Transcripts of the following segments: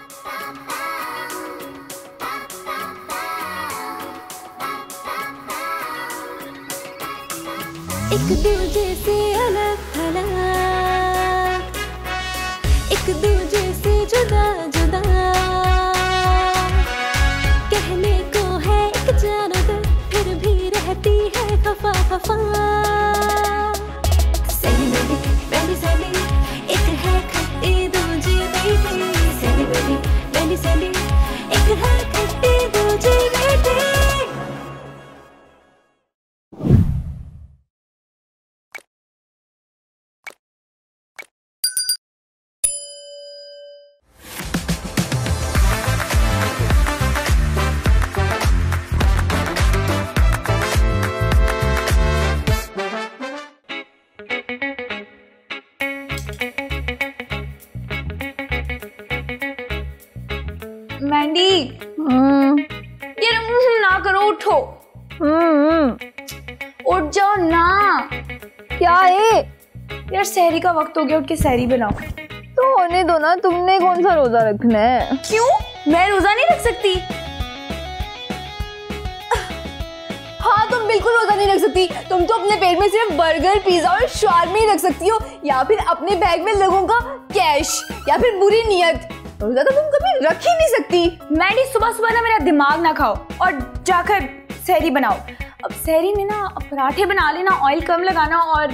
एक दूजे से अलग थलग, एक दूजे से जुदा जुदा, कहने को है एक जानवर फिर भी रहती है खफा खफा। सैली बेबी बेली सैली, एक है खट्टी दूजी मीठी। सैली बेबी बेली सैली, एक है खट्टी दूजी मीठी। मैंडी, यार ना करो, उठो। उठ जाओ ना। क्या है यार सहरी का वक्त हो गया, उठ के सहरी बनाओ। तो होने दो ना, तुमने कौन सा रोजा रखना है? क्यों, मैं रोजा नहीं रख सकती? हाँ, तुम बिल्कुल रोजा नहीं रख सकती। तुम तो अपने पेट में सिर्फ बर्गर, पिज्जा और शाwarma ही रख सकती हो, या फिर अपने बैग में लोगों का कैश, या फिर बुरी नियत। रोजा तो तुम कभी रख ही नहीं सकती। मैंडी, सुबह सुबह ना मेरा दिमाग ना खाओ और जाकर सहरी बनाओ। अब सहरी में ना पराठे बना लेना, ऑयल कम लगाना और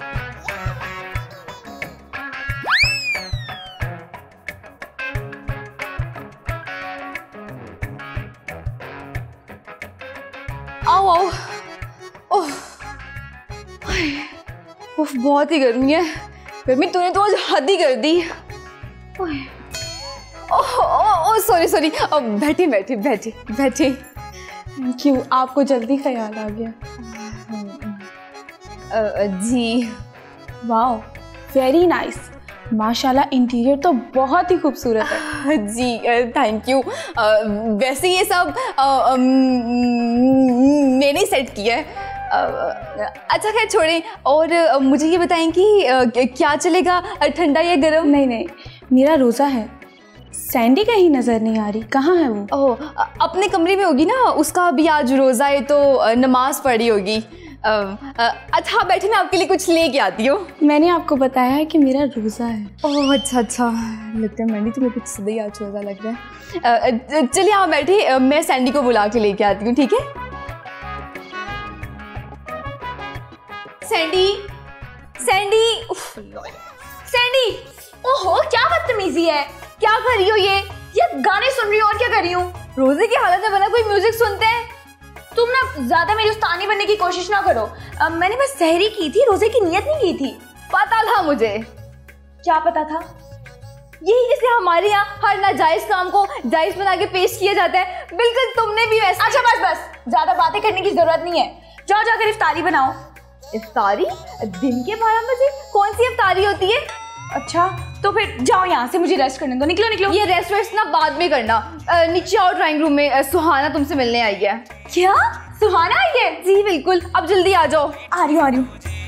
आओ आओ। ओह, बहुत ही गर्मी है। गर्मी तूने तो आज हद ही कर दी। ओह सॉरी सॉरी, बैठी बैठी बैठी बैठी। क्यों, आपको जल्दी ख्याल आ गया? जी। Wow, very nice. माशाल्लाह, इंटीरियर तो बहुत ही खूबसूरत है। जी थैंक यू। वैसे ये सब मैंने सेट किया है। अच्छा खैर छोड़ें, और मुझे ये बताएं कि क्या चलेगा, ठंडा या गर्म? नहीं नहीं, मेरा रोज़ा है। सैंडी कहीं नज़र नहीं आ रही, कहाँ है वो? ओह, अपने कमरे में होगी ना, उसका भी आज रोज़ा है तो नमाज पढ़ी होगी। अच्छा बैठे, मैं आपके लिए कुछ लेके आती हूँ। मैंने आपको बताया है कि मेरा रोज़ा है। ओह अच्छा अच्छा, लगता है मैंने तुम्हें कुछ सदा ही आज रोज़ा लग रहा है। चलिए आप बैठे, मैं सैंडी को बुला के लेके आती हूँ, ठीक है? Sandy, Sandy, Sandy. ओहो, क्या बदतमीजी है। क्या कर रही हो ये गाने सुन रही हो, और क्या कर रही हूँ? रोजे की हालत में बना कोई म्यूजिक सुनते हैं? तुम ना ज्यादा मेरी उस्तानी बनने की कोशिश ना करो। मैंने बस सहरी की थी, रोजे की नियत नहीं की थी। पता था मुझे। क्या पता था? यही जैसे हमारे यहाँ हर नाजायज काम को जायज बना के पेश किया जाता है, बिल्कुल तुमने भी वैसे। अच्छा बस बस, ज्यादा बातें करने की जरूरत नहीं है। जाओ जाकर इफ्तारी बनाओ। इफ्तारी? दिन के 12 बजे कौन सी इफ्तारी होती है? अच्छा तो फिर जाओ यहाँ से, मुझे रेस्ट करने दो। निकलो निकलो। ये रेस्ट वेस्ट ना बाद में करना। नीचे आओ ड्राइंग रूम में, सुहाना तुमसे मिलने आई है। क्या, सुहाना आई है? जी बिल्कुल, अब जल्दी आ जाओ। आ रही हूँ।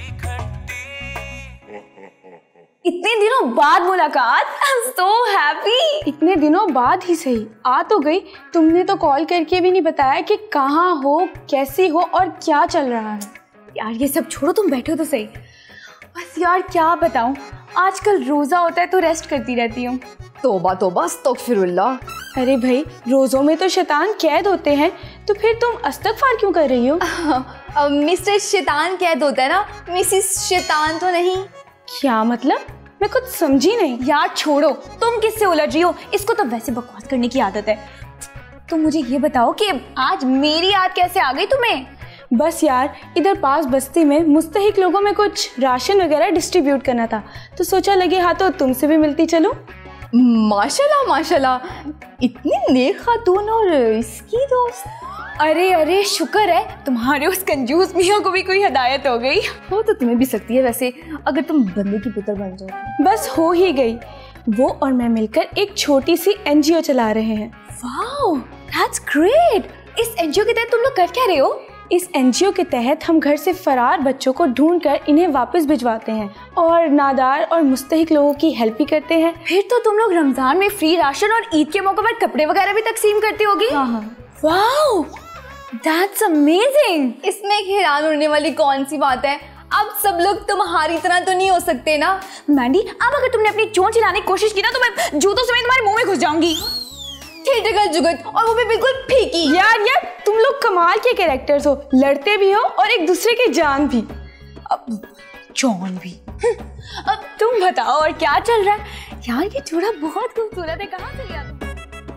इतने दिनों बाद मुलाकात, so happy। इतने दिनों बाद ही सही, आ तो गई। तुमने तो कॉल करके भी नहीं बताया कि कहाँ हो, कैसी हो और क्या चल रहा है। यार ये सब छोड़ो, तुम बैठो तो सही। बस यार क्या बताऊं, आजकल रोजा होता है तो रेस्ट करती रहती हूँ। तौबा तौबा, अस्तगफिरुल्लाह। अरे भाई, रोजों में तो शैतान कैद होते हैं, तो फिर तुम अस्तगफार क्यों कर रही हो? मिस्टर शैतान कैद होता है ना, मिसिस शैतान तो नहीं। क्या मतलब? मैं कुछ समझी नहीं। यार छोड़ो, तुम किससे उलझ रही हो? इसको तो वैसे बकवास करने की आदत है। तो मुझे ये बताओ कि आज मेरी याद कैसे आ गई तुम्हें? बस यार, इधर पास बस्ती में मुस्तहिक लोगों में कुछ राशन वगैरह डिस्ट्रीब्यूट करना था, तो सोचा लगे हाथों तुमसे भी मिलती चलो। माशाल्लाह माशाल्लाह, इतनी नेक खातून और इसकी दोस्त। अरे अरे, शुक्र है तुम्हारे उस कंजूस मियाँ को भी कोई हिदायत हो गई। हो तो तुम्हें भी सकती है वैसे, अगर तुम बंदे की पुत्र बन जाओ। बस हो ही गई। वो और मैं मिलकर एक छोटी सी NGO चला रहे हैं। Wow, that's great. इस NGO के तहत तुम लोग कर क्या रहे हो? इस एनजीओ के तहत हम घर से फरार बच्चों को ढूंढकर इन्हें वापस भिजवाते हैं और नादार और मुस्तहिक लोगों की हेल्प भी करते हैं। फिर तो तुम लोग रमजान में फ्री राशन और ईद के मौके पर कपड़े वगैरह भी तकसीम करती होगी। हाँ। Wow, that's amazing. इसमें हैरान होने वाली कौन सी बात है? अब सब लोग तुम्हारी तरह तो नहीं हो सकते ना। मैंडी, अब अगर तुमने अपनी चोंच हिलाने की कोशिश की ना तो मैं जूतों समेत तुम्हारे मुंह में घुस जाऊंगी। थिएटर का जुगत, और वो भी बिल्कुल फीकी। यार तुम लोग कमाल के कैरेक्टर्स हो, लड़ते भी हो और एक दूसरे की जान भी। अब जॉन भी। अब तुम बताओ और क्या चल रहा है? यार ये जोड़ा बहुत खूबसूरत है, कहाँ से लिया तुम?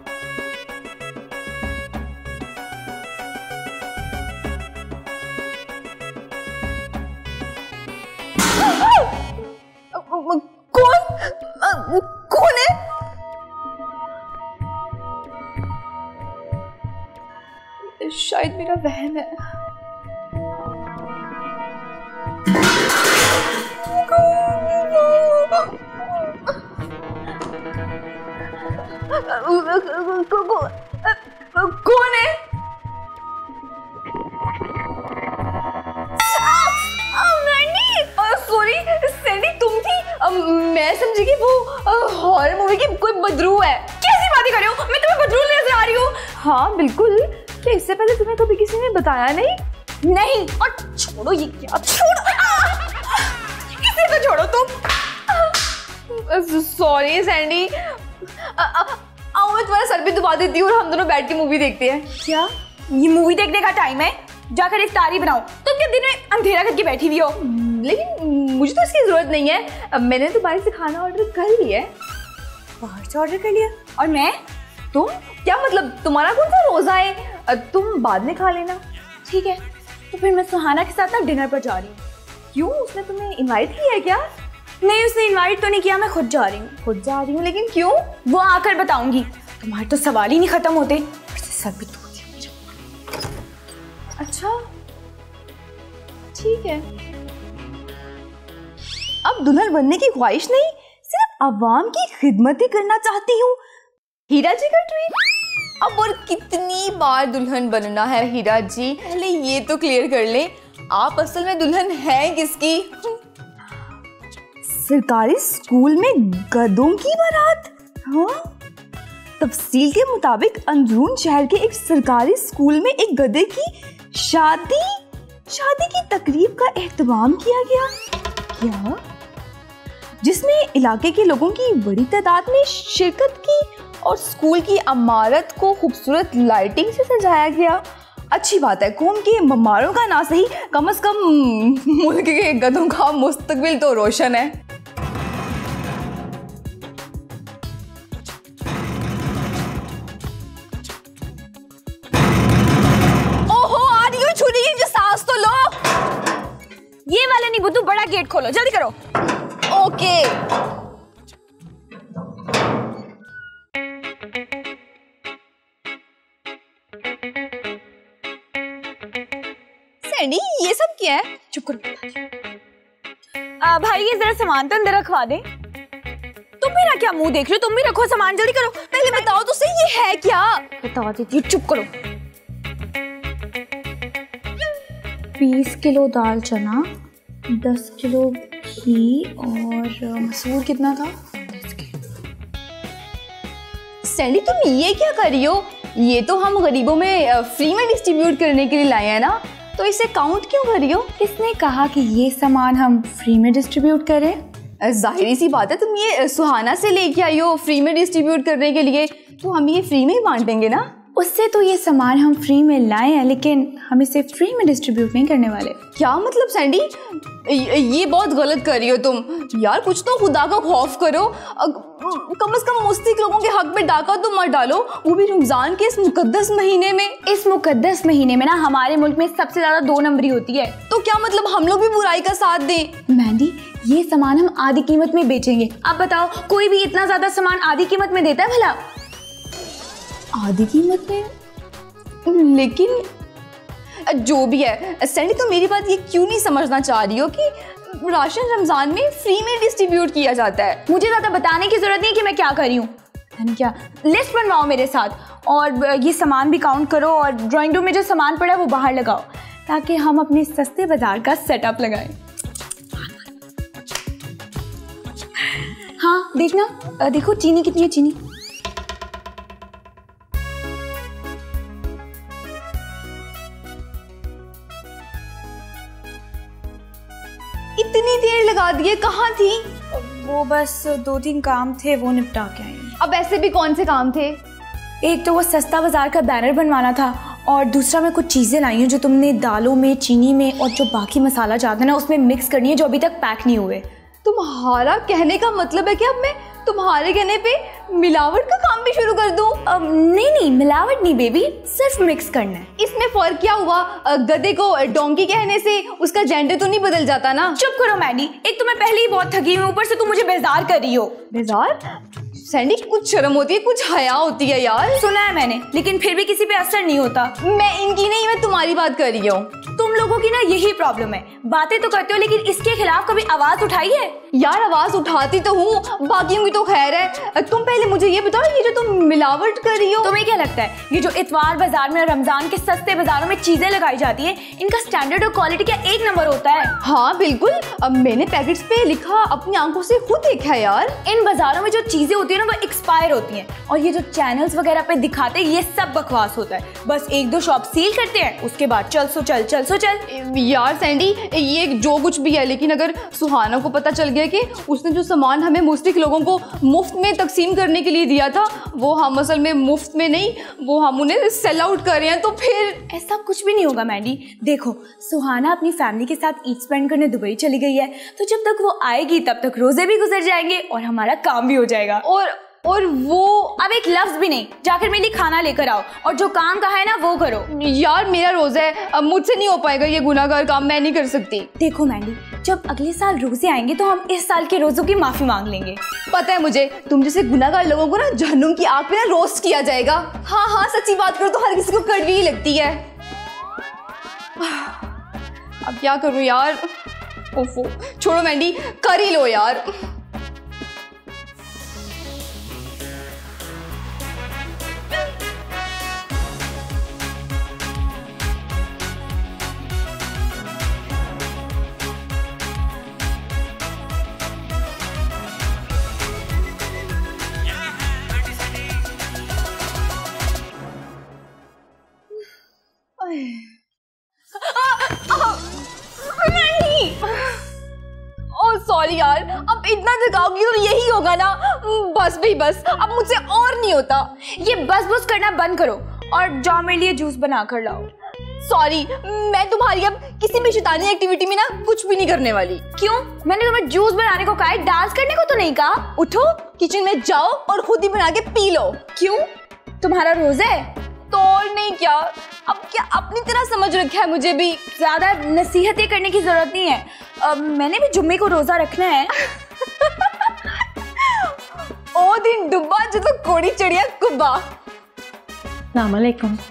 कौन है? शायद मेरा वहम है। कौन है? सॉरी सैंडी, तुम थी? मैं समझी कि वो हॉरर मूवी की कोई बदरू है। कैसी बातें कर रहे हो? मैं तुम्हें बदरू नजर आ रही हूँ? हाँ बिल्कुल। क्या इससे पहले तुम्हें कभी किसी ने बताया नहीं? नहीं। और छोड़ो, ये क्या? छोड़ो, किसी को छोड़ो तुम। Sorry Sandy. आओ मैं तुम्हारा सर पे दबा देती हूँ और हम दोनों बैठ के मूवी देखते हैं। क्या ये मूवी देखने का टाइम है? जाकर इफ्तारी बनाओ। तुम क्या दिन में अंधेरा करके बैठी हुई हो? लेकिन मुझे तो इसकी जरूरत नहीं है। मैंने तो बाहर से खाना ऑर्डर कर लिया है। बाहर से ऑर्डर कर लिया? और मैं? तुम क्या मतलब, तुम्हारा कौन सा रोजा है? तुम बाद में खा लेना। ठीक है, तो फिर मैं सुहाना के साथ ना डिनर पर जा रही हूँ। क्यों, उसने तुम्हें इनवाइट किया है क्या? नहीं, उसने इनवाइट तो नहीं किया, मैं खुद जा रही हूँ। खुद जा रही हूँ? लेकिन क्यों? वो आकर बताऊंगी। तुम्हारे तो सवाल ही नहीं खत्म होते। सर भी तो। अच्छा ठीक है। अब दुल्हन बनने की ख्वाहिश नहीं, सिर्फ आवाम की खिदमत ही करना चाहती हूँ। हीरा जी का ट्वीट। अब और कितनी बार दुल्हन बनना है हीरा जी? पहले ये तो क्लियर कर ले, आप असल में दुल्हन हैं किसकी? सरकारी स्कूल में गधों की बारात? हाँ, तफसील के मुताबिक अंदरून शहर के एक सरकारी स्कूल में एक गधे की शादी की तकरीब का एहतमाम किया गया। क्या? जिसमें इलाके के लोगों की बड़ी तादाद में शिरकत की और स्कूल की इमारत को खूबसूरत लाइटिंग से सजाया गया। अच्छी बात है, कौम के ममारों का ना सही, कम से कम मुल्क के गधों का मुस्तकबिल तो रोशन है। ये वाले नहीं बुद्धू, बड़ा गेट खोलो, जल्दी करो। ओके। सैंडी, ये सब क्या है? चुप करो। भाई ये जरा सामान तो अंदर रखवा दे। तुम मेरा क्या मुंह देख रहे हो? तुम भी रखो सामान, जल्दी करो। पहले बताओ तो सही, ये है क्या? बता देती हूँ, चुप करो। 20 किलो दाल चना, 10 किलो घी और मसूर कितना था? 10 किलो। सैंडी तुम ये क्या कर रही हो? ये तो हम गरीबों में फ्री में डिस्ट्रीब्यूट करने के लिए लाए हैं ना, तो इसे काउंट क्यों कर रही हो? किसने कहा कि ये सामान हम फ्री में डिस्ट्रीब्यूट करें? जाहिर सी बात है, तुम ये सुहाना से लेके आई हो फ्री में डिस्ट्रीब्यूट करने के लिए, तो हम ये फ्री में ही बांटेंगे ना। उससे तो ये सामान हम फ्री में लाए हैं, लेकिन हम इसे फ्री में डिस्ट्रीब्यूट नहीं करने वाले। क्या मतलब सैंडी? ये बहुत गलत कर रही हो तुम। यार कुछ तो खुदा का खौफ करो। कम से कम मुस्तहिक लोगों के हक में डाका तो मत डालो, वो भी रमजान के इस मुकद्दस महीने में। इस मुकद्दस महीने में ना हमारे मुल्क में सबसे ज्यादा 2 नंबरी होती है। तो क्या मतलब हम लोग भी बुराई का साथ दें? मैंडी, ये सामान हम आधी कीमत में बेचेंगे। अब बताओ, कोई भी इतना ज्यादा सामान आधी कीमत में देता है भला? आधी कीमत में? लेकिन जो भी है सैंडी, तो मेरी बात ये क्यों नहीं समझना चाह रही हो कि राशन रमजान में फ्री में डिस्ट्रीब्यूट किया जाता है? मुझे ज्यादा बताने की जरूरत नहीं है कि मैं क्या कर रही हूँ। क्या लिस्ट बनवाओ मेरे साथ और ये सामान भी काउंट करो और ड्राइंग रूम में जो सामान पड़ा है वो बाहर लगाओ। ताकि हम अपने सस्ते बाजार का सेटअप लगाएं। हाँ देखना, देखो चीनी कितनी है, चीनी। इतनी देर लगा दिए, कहाँ थी? वो बस 2-3 काम थे, वो निपटा के आई। अब ऐसे भी कौन से काम थे? एक तो वो सस्ता बाजार का बैनर बनवाना था, और दूसरा मैं कुछ चीज़ें लाई हूँ जो तुमने दालों में, चीनी में और जो बाकी मसाला जाते हैं ना उसमें मिक्स करनी है, जो अभी तक पैक नहीं हुए। तुम्हारा कहने का मतलब है कि अब मैं तुम्हारे कहने पे मिलावट का काम भी शुरू कर दूं? नहीं, मिलावट नहीं बेबी, सिर्फ मिक्स करना है। इसमें फर्क क्या हुआ? गधे को डोंकी कहने से उसका जेंडर तो नहीं बदल जाता ना? चुप करो मैडी, एक तो मैं पहले ही बहुत थकी हूँ, ऊपर से तुम मुझे बेजार कर रही हो। बेजार? सैंडी, कुछ शर्म होती है, कुछ हया होती है यार। सुना है मैंने, लेकिन फिर भी किसी पे असर नहीं होता। मैं इनकी नहीं, मैं तुम्हारी बात कर रही हूँ। तुम लोगों की ना यही प्रॉब्लम है, बातें तो करते हो लेकिन इसके खिलाफ कभी आवाज उठाई है? यार आवाज उठाती तो हूँ, बाकियों की तो खैर है। तुम पहले मुझे ये बताओ, ये जो तुम मिलावट कर रही हो, तुम्हें क्या लगता है ये जो इतवार बाजार में और रमजान के सस्ते बाजारों में चीजें लगाई जाती है, इनका स्टैंडर्ड और क्वालिटी क्या एक नंबर होता है? हाँ बिल्कुल, अब मैंने पैकेट्स पे लिखा अपनी आंखों से खुद देखा है यार। इन बाजारों में जो चीजें होती है ना वो एक्सपायर होती हैं, और ये जो चैनल्स वगैरह पे दिखाते हैं ये सब बकवास होता है। बस 1-2 शॉप सील करते हैं, उसके बाद चल सो चल। यार सैंडी, ये जो कुछ भी है, लेकिन अगर सुहाना को पता चल गया कि उसने जो सामान हमें मुस्लिक लोगों को मुफ्त में तकसीम करने के लिए दिया था वो हम असल में मुफ्त में नहीं, वो हम उन्हें सेल आउट कर रहे हैं, तो फिर ऐसा कुछ भी नहीं होगा मैडी। देखो सुहाना अपनी फैमिली के साथ ईद स्पेंड करने दुबई चली गई है, तो जब तक वो आएगी तब तक रोजे भी गुजर जाएंगे और हमारा काम भी हो जाएगा। और वो अब एक लफ्ज भी नहीं, जाकर मेरे लिए खाना लेकर आओ और जो काम कहा है ना वो करो। यार मेरा रोजा है, अब मुझसे नहीं हो पाएगा ये गुनाहगार काम, मैं नहीं कर सकती। देखो मैंडी, जब अगले साल रोजे आएंगे तो हम इस साल के रोजों की माफी मांग लेंगे। पता है मुझे, तुम जैसे गुनाहगार लोगों को ना जहन्नुम की आग पे ना रोस्ट किया जाएगा। हाँ सच्ची बात करो तो हर किसी को कड़वी ही लगती है। अब क्या करूं यार, ओफो छोड़ो मैंडी, कर ही लो यार। सॉरी यार, अब इतना थकाओगी तो यही होगा ना। बस भाई बस, अब मुझसे और नहीं होता। ये बस करना बंद करो और जाओ मेरे लिए जूस बना कर लाओ। सॉरी, मैं तुम्हारी अब किसी भी शैतानी एक्टिविटी में ना कुछ भी नहीं करने वाली। क्यों? मैंने तुम्हें जूस बनाने को कहा है, डांस करने को तो नहीं कहा। उठो, किचन में जाओ और खुद ही बना के पी लो। क्यों? तुम्हारा रोजा है तो और नहीं क्या? अब क्या अपनी तरह समझ रखा है मुझे भी। ज्यादा नसीहतें करने की जरूरत नहीं है, मैंने भी जुम्मे को रोजा रखना है। ओ दिन डुब्बा जो तो कोड़ी चढ़िया कुब्बा। अस्सलामुअलैकुम।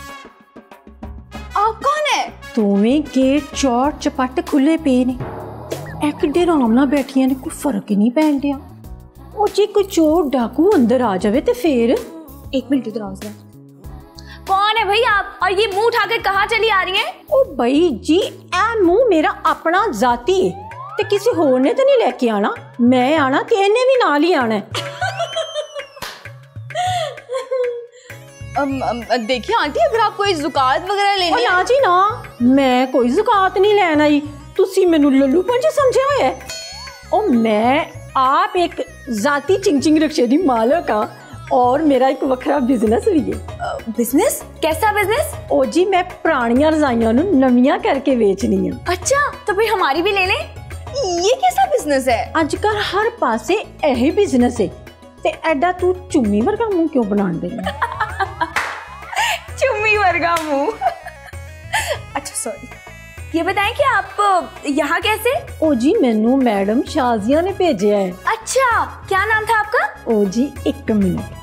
आप कौन है? दोवें गेट चौड़ चपट खुले पे ने, एक आराम नाल बैठियां ने, कोई फर्क ही नहीं पैन दिया। ओ जी कोई चोर डाकू अंदर आ जावे ते फिर? एक मिनट इधर आओ जरा। कौन है भाई आप, और ये मुंह उठाकर कहाँ चली आ रही हैं? ओ भाई जी, ए मुंह मेरा अपना जाती है ते किसी होर ने तो नहीं लेके आना, मैं आना ते इन्हें भी नाल ही आना है। देखिए आंटी, अगर आप कोई जुकात वगैरह लेनी है। ना जी ना, मैं कोई जुकात नहीं लेन आई, तुसी मैनू लल्लू पंज समझे हुए है। ओ मैं आप एक जाती चिंग रिक्शे दी मालक हाँ, और मेरा एक वखरा बिजनेस भी है। बिजनेस? कैसा बिजनेस? ओ जी मैं पुरानियां रजाइयां नू नवियां करके बेचनी है। अच्छा, तो फिर हमारी भी ले लें। ये कैसा बिजनेस है? आजकल हर पासे यही बिजनेस है, ते एडा तू चुम्मी वर्गा मुंह क्यों बनान दे? चुम्मी वर्गा मुंह। अच्छा सॉरी, ये बताएं कि आप यहाँ कैसे? ओ जी मैनू मैडम शाजिया ने भेजा है। अच्छा, क्या नाम था आपका? ओ जी एक मिनट।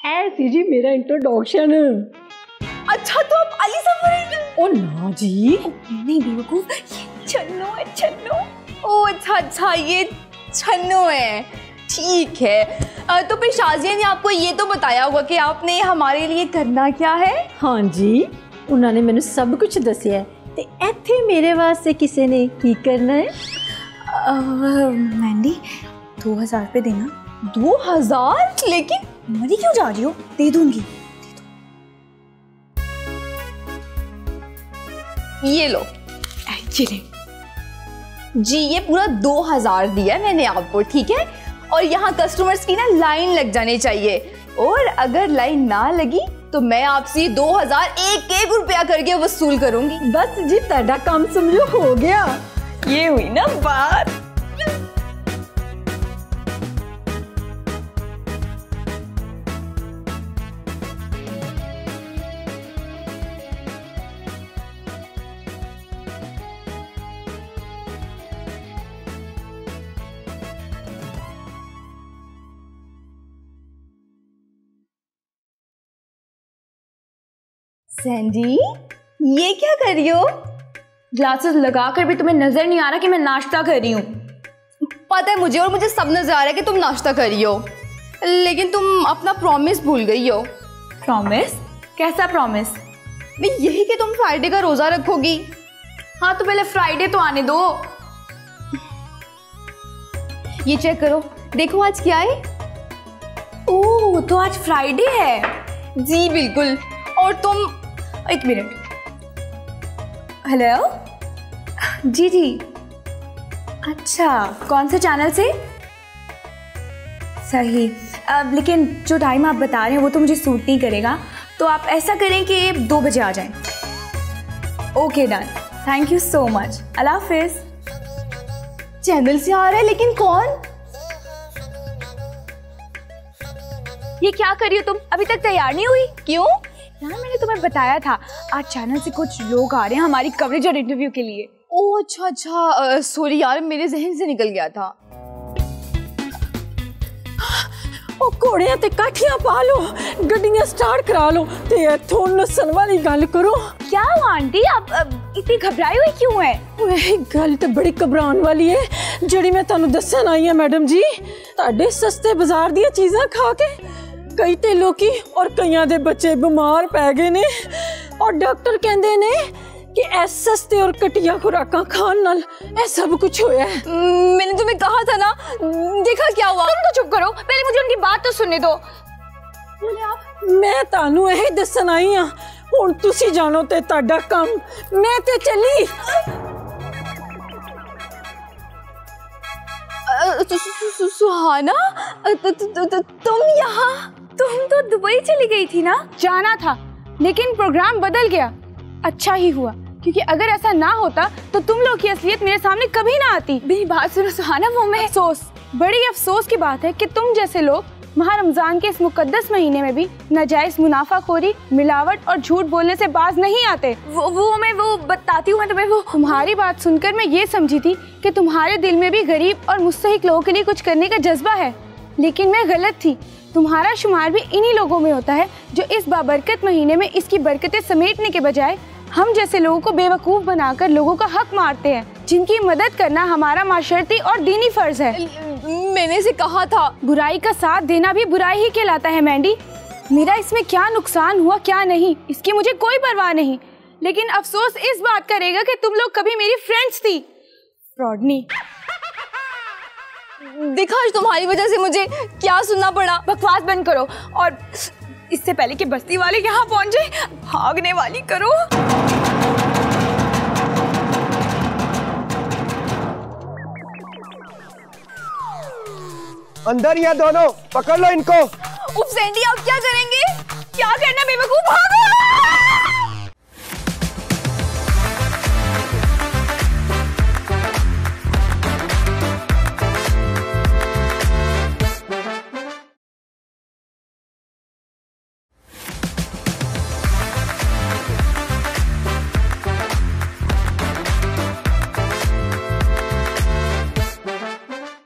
ऐसी जी मेरा इंट्रोडक्शन। अच्छा तो आप अली सफर। ओ ना जी, नहीं बेवकूफ, ये छन्नो है, छन्नो। ओ अच्छा ये छन्नो है, ठीक है। तो फिर शाजिया ने आपको ये तो बताया होगा कि आपने हमारे लिए करना क्या है। हाँ जी, उन्होंने मैंने सब कुछ दसिया है। ते इत्थे मेरे वास्ते किसी ने की करना है? मैंडी 2000 रुपये देना। 2000? लेकिन मरी क्यों जा रही हो? दे दूंगी। ये लो, ये ले। जी ये पूरा 2000 दिया है मैंने आपको, ठीक है। और यहाँ कस्टमर्स की ना लाइन लग जानी चाहिए, और अगर लाइन ना लगी तो मैं आपसे 2000 एक रुपया करके वसूल करूंगी। बस जी तेरा काम समझो हो गया। ये हुई ना बात। सैंडी ये क्या कर रही हो? ग्लासेस लगाकर भी तुम्हें नजर नहीं आ रहा कि मैं नाश्ता कर रही हूँ? पता है मुझे, और मुझे सब नजर आ रहा है कि तुम नाश्ता कर रही हो, लेकिन तुम अपना प्रॉमिस भूल गई हो। प्रॉमिस? कैसा प्रॉमिस? नहीं यही कि तुम फ्राइडे का रोजा रखोगी। हाँ तो पहले फ्राइडे तो आने दो। ये चेक करो, देखो आज क्या है। ओह तो आज फ्राइडे है। जी बिल्कुल। और तुम, एक मिनट। हेलो जी अच्छा, कौन से चैनल से? सही। लेकिन जो टाइम आप बता रहे हैं वो तो मुझे सूट नहीं करेगा, तो आप ऐसा करें कि 2 बजे आ जाएं। Okay done, thank you so much, अल्लाह हाफिज। चैनल से आ रहा है, लेकिन कौन? ये क्या कर रही हो तुम? अभी तक तैयार नहीं हुई? क्यों? यार मैंने तुम्हें बताया था आज चैनल से कुछ लोग आ रहे हैं हमारी कवरेज और इंटरव्यू के लिए। ओह अच्छा, सॉरी यार, मेरे जहन से निकल गया था। ओ घोड़ियां ते काठियां पा लो, गड्डियां स्टार्ट करा लो ते इत्थों नस्सन वाली गल करो। क्या हुआ आंटी, आप इतनी घबराई हुई क्यों है? वही गल तो बड़ी घबराने वाली है जिहड़ी मैं तुहानू दस्सण आई हां मैडम जी। तुहाडे सस्ते बाजार दी चीज़ां खा के कई ते लोकी और कईयां दे बच्चे बीमार पै गए ने, और डॉक्टर कहंदे ने कि ऐ सस्ते और घटिया खुराकां खाण नाल ऐ सब कुछ होया है। मैंने तुम्हें कहा था ना, देखा क्या हुआ? तुम तो चुप करो, पहले मुझे उनकी बात तो सुनने दो। मैं तुहानू यही दस्सण आई हां, हुण तुसी जानो ते तुहाडा काम, मैं ते चली। सुहाना, तुम यहाँ? तुम तो दुबई चली गई थी ना? जाना था लेकिन प्रोग्राम बदल गया। अच्छा ही हुआ, क्योंकि अगर ऐसा ना होता तो तुम लोग की असलियत मेरे सामने कभी ना आती। मेरी बात सुनो सुहाना, वो मैं बड़ी अफसोस की बात है कि तुम जैसे लोग माह रमजान के इस मुकद्दस महीने में भी नाजायज मुनाफाखोरी, मिलावट और झूठ बोलने से बाज नहीं आते। वो बताती हूँ मैं तुम्हें। वो तुम्हारी बात सुनकर मैं ये समझी थी कि तुम्हारे दिल में भी गरीब और मुस्तहिक लोगों के लिए कुछ करने का जज्बा है, लेकिन मैं गलत थी। तुम्हारा शुमार भी इन्हीं लोगों में होता है जो इस बाबरकत महीने में इसकी बरकतें समेटने के बजाय हम जैसे लोगों को बेवकूफ़ बनाकर लोगों का हक मारते हैं, जिनकी मदद करना हमारा माशरती और दीनी फर्ज है। मैंने से कहा था, बुराई का साथ देना भी बुराई ही कहलाता है मैंडी। मेरा इसमें क्या नुकसान हुआ क्या नहीं, इसकी मुझे कोई परवाह नहीं, लेकिन अफसोस इस बात का रहेगा कि तुम लोग कभी मेरी फ्रेंड्स थी। फ्रॉडनी। देखा आज तुम्हारी वजह से मुझे क्या सुनना पड़ा। बकवास बंद करो, और इससे पहले कि बस्ती वाले यहाँ पहुंचे, भागने वाली करो। अंदर यहाँ दोनों, पकड़ लो इनको। उफ सैंडी, आप क्या करेंगे? क्या करना बेवकूफ, भागो।